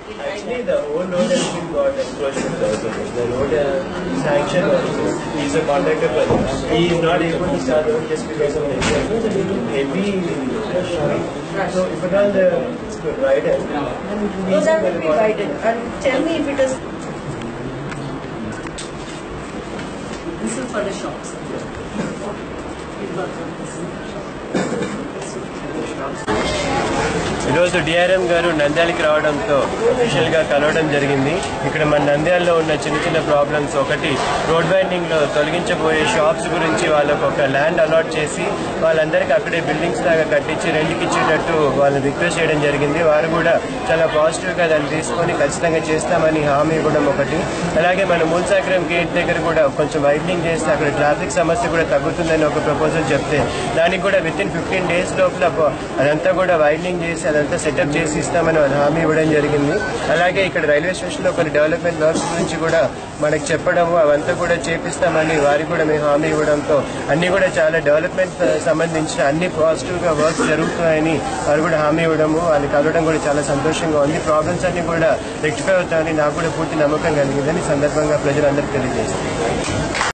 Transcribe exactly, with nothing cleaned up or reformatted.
Actually, the whole road has been got encroachment also. The road uh, sanctioned also. He is a contractor project. He is not able to start the road just because of the heavy. So if at all the it's good wider. No, that will be widened. And tell me if it is. This is for the shops. ఈరోజు DRM garu నంద్యాలకి రావడంతో official గా కలవడం జరిగింది. ఇక్కడ మన నంద్యాలలో ఉన్న చిన్న చిన్న ప్రాబ్లమ్స్, ఒకటి రోడ్ వైండింగ్ లో తొలగించబోయే షాప్స్ గురించి వాళ్ళకు ఒక ల్యాండ్ అలాట్ చేసి వాళ్ళందరికీ అక్కడే బిల్డింగ్స్ లాగా కట్టించి రెంట్కి ఇచ్చేటట్టు వాళ్ళని రిక్వెస్ట్ చేయడం జరిగింది. వారు కూడా చాలా పాజిటివ్ గా దాన్ని తీసుకొని ఖచ్చితంగా చేస్తామని హామీ ఇవ్వడం ఒకటి. అలాగే మన మూలసాగరం గేట్ దగ్గర కూడా కొంచెం వైడనింగ్ చేస్తే అక్కడ ట్రాఫిక్ సమస్య కూడా తగ్గుతుందని ఒక ప్రపోజల్ చెప్తే దానికి కూడా విత్ ఇన్ ఫిఫ్టీన్ డేస్ లోపల అదంతా కూడా వైడనింగ్ చేసి అదంతా సెటప్ చేసి ఇస్తామని హామీ ఇవ్వడం జరిగింది. అలాగే ఇక్కడ రైల్వే స్టేషన్ లో కొన్ని డెవలప్మెంట్ వర్క్స్ గురించి కూడా మనకు చెప్పడము అవంతా కూడా చేపిస్తామని వారికి కూడా మేము హామీ ఇవ్వడంతో అన్ని కూడా చాలా డెవలప్మెంట్ సంబంధించిన అన్ని పాజిటివ్ గా వర్క్స్ జరుగుతున్నాయని వారు కూడా హామీ ఇవ్వడము, వాళ్ళు కలవడం కూడా చాలా సంతోషంగా ఉంది. ప్రాబ్లమ్స్ అన్ని కూడా రెక్టిఫై అవుతాయని నాకు కూడా పూర్తి నమ్మకం కలిగిందని సందర్భంగా ప్రజలందరికీ తెలియజేస్తారు.